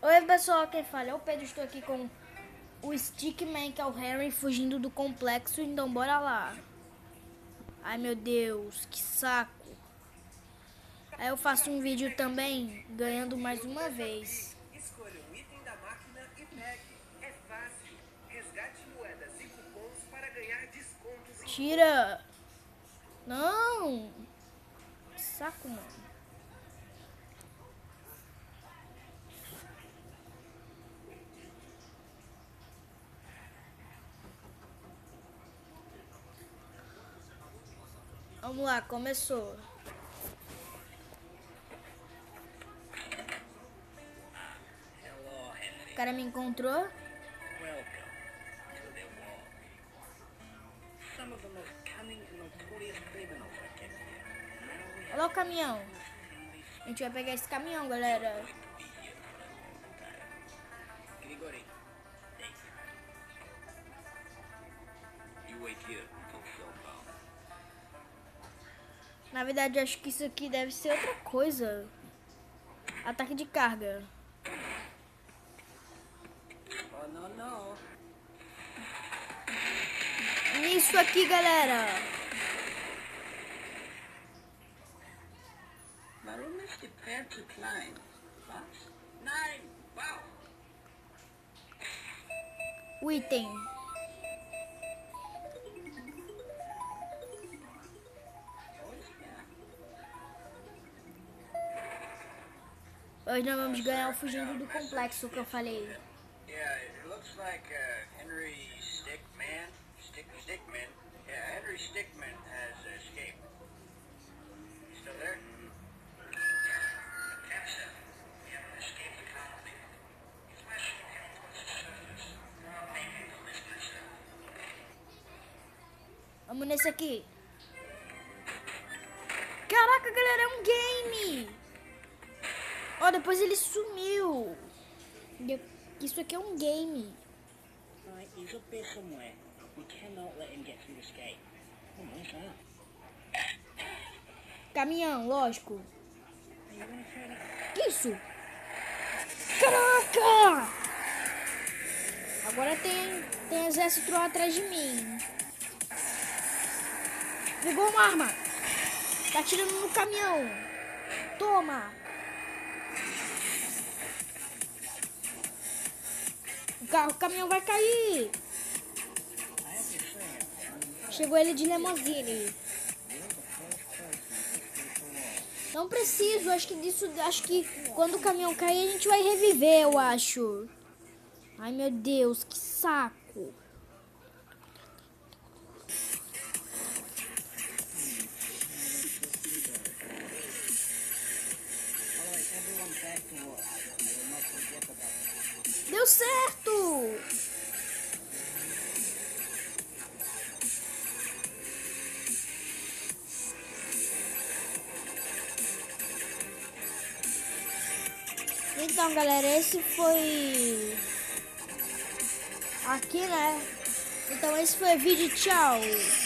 Oi pessoal, quem fala é o Pedro, estou aqui com o Stickman, que é o Harry, fugindo do complexo, então bora lá. Ai meu Deus, que saco. Aí eu faço um vídeo também, ganhando mais uma vez. Escolha um item da máquina e pegue. É fácil. Resgate moedas e cupons para ganhar descontos. Tira! Não! Que saco, mano. Vamos lá, começou. O cara me encontrou. Olha lá o caminhão. A gente vai pegar esse caminhão, galera. Na verdade, acho que isso aqui deve ser outra coisa. Ataque de carga. Isso aqui, galera. O item. Hoje nós vamos ganhar o fugindo do complexo que eu falei. Henry Stickman has escaped. Still there? Vamos nesse aqui. Caraca, galera, é um game. Ó, depois ele sumiu. Isso aqui é um game. Caminhão, lógico. Que isso? Caraca! Agora tem exército atrás de mim. Pegou uma arma. Tá atirando no caminhão. Toma. O caminhão vai cair. Chegou ele de limousine. Não preciso, acho que quando o caminhão cair a gente vai reviver, eu acho. Ai meu Deus, que saco. Deu certo! Então, galera, esse foi aqui, né? Então esse foi o vídeo, tchau!